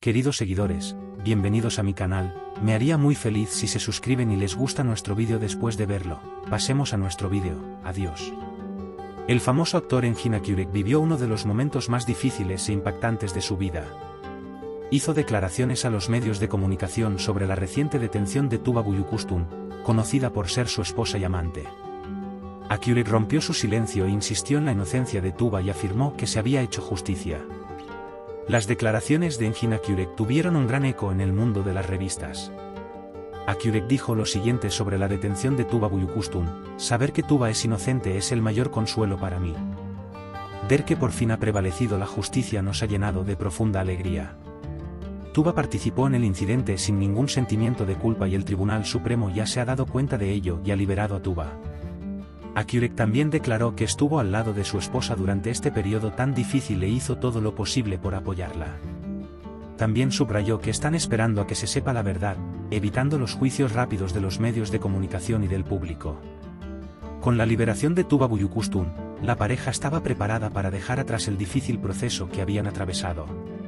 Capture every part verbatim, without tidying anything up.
Queridos seguidores, bienvenidos a mi canal, me haría muy feliz si se suscriben y les gusta nuestro vídeo después de verlo. Pasemos a nuestro vídeo, adiós. El famoso actor Engin Akyurek vivió uno de los momentos más difíciles e impactantes de su vida. Hizo declaraciones a los medios de comunicación sobre la reciente detención de Tuba Büyüküstün, conocida por ser su esposa y amante. Akyurek rompió su silencio e insistió en la inocencia de Tuba y afirmó que se había hecho justicia. Las declaraciones de Engin Akyurek tuvieron un gran eco en el mundo de las revistas. Akyurek dijo lo siguiente sobre la detención de Tuba Büyüküstün: saber que Tuba es inocente es el mayor consuelo para mí. Ver que por fin ha prevalecido la justicia nos ha llenado de profunda alegría. Tuba participó en el incidente sin ningún sentimiento de culpa y el Tribunal Supremo ya se ha dado cuenta de ello y ha liberado a Tuba. Akyurek también declaró que estuvo al lado de su esposa durante este periodo tan difícil e hizo todo lo posible por apoyarla. También subrayó que están esperando a que se sepa la verdad, evitando los juicios rápidos de los medios de comunicación y del público. Con la liberación de Tuba Büyüküstün, la pareja estaba preparada para dejar atrás el difícil proceso que habían atravesado.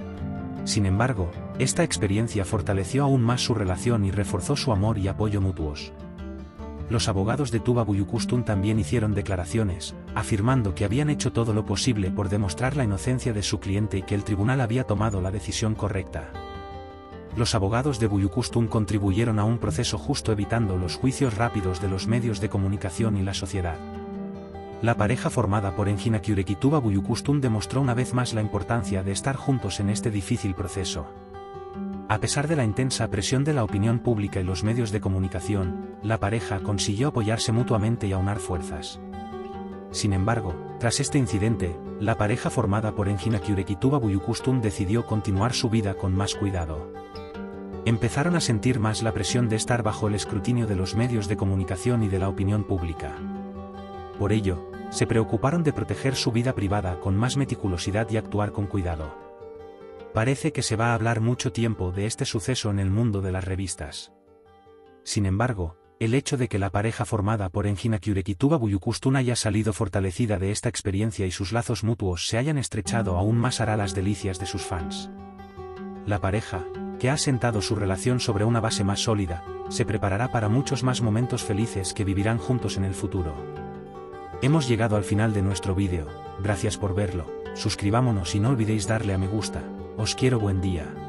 Sin embargo, esta experiencia fortaleció aún más su relación y reforzó su amor y apoyo mutuos. Los abogados de Tuba Büyüküstün también hicieron declaraciones, afirmando que habían hecho todo lo posible por demostrar la inocencia de su cliente y que el tribunal había tomado la decisión correcta. Los abogados de Büyüküstün contribuyeron a un proceso justo evitando los juicios rápidos de los medios de comunicación y la sociedad. La pareja formada por Engin Akyurek y Tuba Büyüküstün demostró una vez más la importancia de estar juntos en este difícil proceso. A pesar de la intensa presión de la opinión pública y los medios de comunicación, la pareja consiguió apoyarse mutuamente y aunar fuerzas. Sin embargo, tras este incidente, la pareja formada por Engin Akyurek y Tuba Büyüküstün decidió continuar su vida con más cuidado. Empezaron a sentir más la presión de estar bajo el escrutinio de los medios de comunicación y de la opinión pública. Por ello, se preocuparon de proteger su vida privada con más meticulosidad y actuar con cuidado. Parece que se va a hablar mucho tiempo de este suceso en el mundo de las revistas. Sin embargo, el hecho de que la pareja formada por Engin Akyurek y Tuba Büyüküstün haya salido fortalecida de esta experiencia y sus lazos mutuos se hayan estrechado aún más hará las delicias de sus fans. La pareja, que ha asentado su relación sobre una base más sólida, se preparará para muchos más momentos felices que vivirán juntos en el futuro. Hemos llegado al final de nuestro vídeo, gracias por verlo, suscribámonos y no olvidéis darle a me gusta. Os quiero, buen día.